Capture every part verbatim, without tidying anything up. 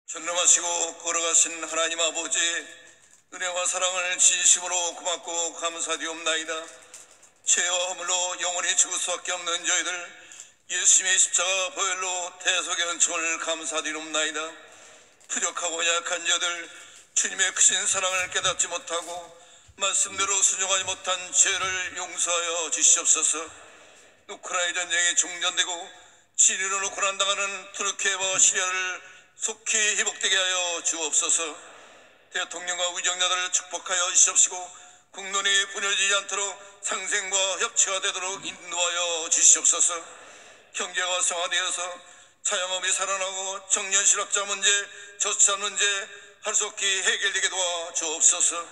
전능하시고 걸어가신 하나님 아버지, 은혜와 사랑을 진심으로 고맙고 감사드리옵나이다. 죄와 허물로 영원히 죽을 수밖에 없는 저희들, 예수님의 십자가 보혈로 대속의 은총을 감사드리옵나이다. 부족하고 약한 저들, 주님의 크신 사랑을 깨닫지 못하고 말씀대로 순종하지 못한 죄를 용서하여 주시옵소서. 우크라이나 전쟁이 종전되고 진리로 고난당하는 투르키예와 시리아를 속히 회복되게 하여 주옵소서. 대통령과 위정자들을 축복하여 주시옵시고 국론이 분열되지 않도록 상생과 협치가 되도록 인도하여 주시옵소서. 경제가 활성화되어서 자영업이 살아나고 청년 실업자 문제, 저출산 문제 하루속히 해결되게 도와 주옵소서.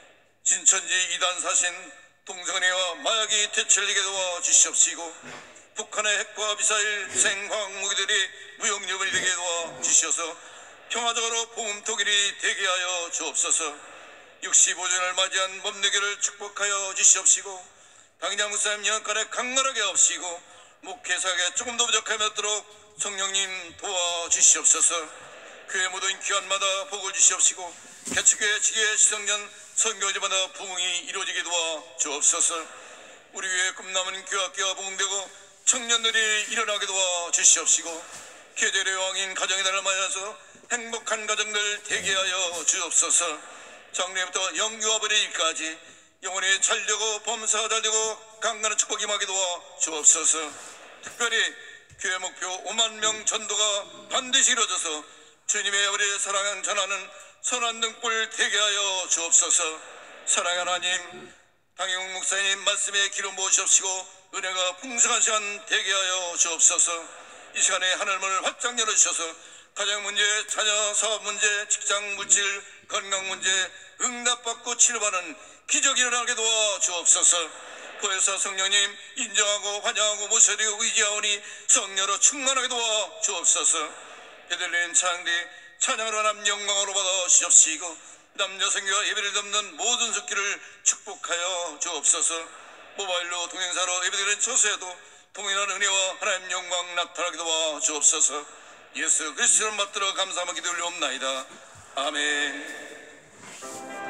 진천지 이단 사신 동성애와 마약이 퇴출되게 도와 주시옵시고 북한의 핵과 미사일, 생화학 무기들이 무용지물이 되게 도와 주시어서 평화적으로 보험통일이 되게 하여 주옵소서. 육십오 주년을 맞이한 법례교를 축복하여 주시옵시고 당장 목사님 영역간에 강건하게 하옵시고 목회사에 조금 더 부족함이 없도록 성령님 도와주시옵소서. 교회 모든 기관마다 복을 주시옵시고 개척교회 지계 시성전 선교지마다 부흥이 이루어지게 도와 주옵소서. 우리 위에 꿈남은 교학교가 부흥되고 청년들이 일어나게 도와 주시옵시고 계절의 왕인 가정의 날을 맞아서 행복한 가정들 되게 하여 주옵소서. 장래부터 영유아 버리기까지 영원히 잘되고 범사가 잘되고 강건한 축복이 임하게 도와 주옵소서. 특별히 교회 목표 오만 명 전도가 반드시 이루어져서 주님의 우리의 사랑을 전하는 선한 등불 되게 하여 주옵소서. 사랑하는 하나님, 당영 목사님 말씀에 기름 부으시옵시고 은혜가 풍성한 시간 되게 하여 주옵소서. 이 시간에 하늘문을 활짝 열어주셔서 가정 문제, 자녀 사업 문제, 직장 물질, 건강 문제 응답받고 치료받는 기적이 일어나게 도와 주옵소서. 보혜사 성령님 인정하고 환영하고 모셔드리고 의지하오니 성령으로 충만하게 도와 주옵소서. 베들레헴 창대 찬양으로 남 영광으로 받아 주옵시고 남녀 성교와 예배를 돕는 모든 속기를 축복하여 주옵소서. 모바일로 동행사로 예배드리는 처소에도 동일한 은혜와 하나님 영광 나타나게 도와 주옵소서. 예수 그리스도를 받들어 감사하며 기도 올리옵나이다. 아멘.